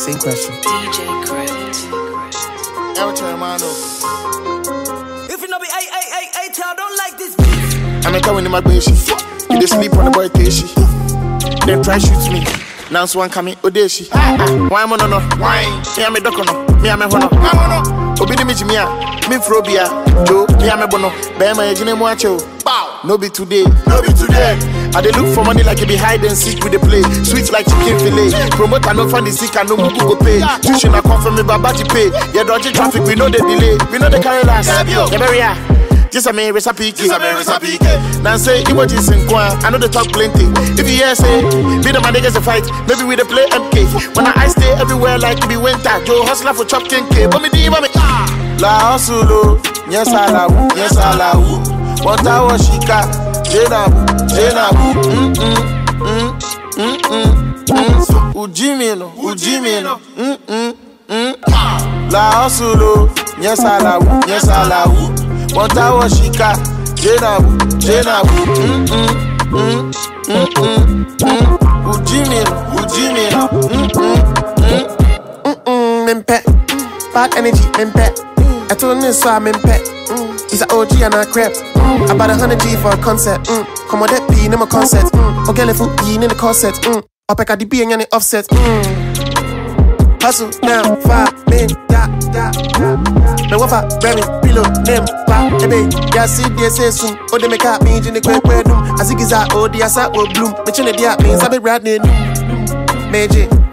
Same question. DJ Crypt. If it not be ay, tell don't like this beat. I'm a town in my baby. You just sleep on the boy Tashi. Then try shoot me. Now one coming Odeshi. Why am I no? Why? Me am a docono. Me am a hono. Obidi me Jimia. Me Frobia. Joe. Me am a bono. Bema ejine muacho. Bow. No be today. No be today. I dey look for money like you be hide and seek with the play. Sweet like chicken fillet. Promoter no find the sick and no mugu go pay. Tuition I come from me babati pay. Yeah, dodgy traffic we know the delay. We know the carry last. Yeah, beria. Just a me recipe. Now say emojis in Kwan. I know they talk plenty. If you hear say, be the man niggas a fight. Maybe we dey play MK. When I stay everywhere like it be winter. Joe hustler for chop 10K. But me di me La hustle. Yes I love. Yes I love. One tower shika. Jenabu. Ujimino. La hustle. Yes I love. Yes I love. One tower shika, Jenabu. Ujimino. Mimpe, bad energy, mimpe. I told him so I'm mimpe. He's an OG and a crap. About 100G for a concert. Come on, that be in my concert. Okay, let's put in the concert. I'll pack out the B and the offset. Hustle now, 5 men, da. Me wafa, Remy, Pilo, name, pa, ebe. Ya see they say soon. Oh, they make up me in the kwe dum. As it is out, oh, the asa will bloom. Me chine dia means I be riding. Meji,